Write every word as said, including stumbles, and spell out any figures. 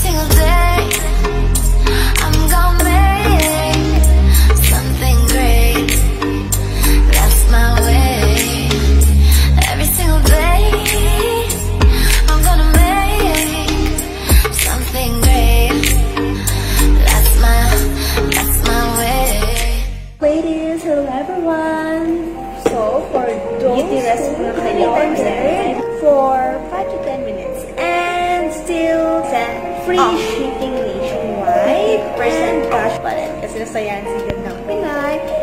single day I'm gonna make something great. That's my way. Every single day I'm gonna make something great. That's my, that's my way. Ladies, hello everyone. So for those beauty rest na kayo order for five to ten minutes and still free Oh. shipping nationwide and cash button kasi nasa yan sigat ng Pinay.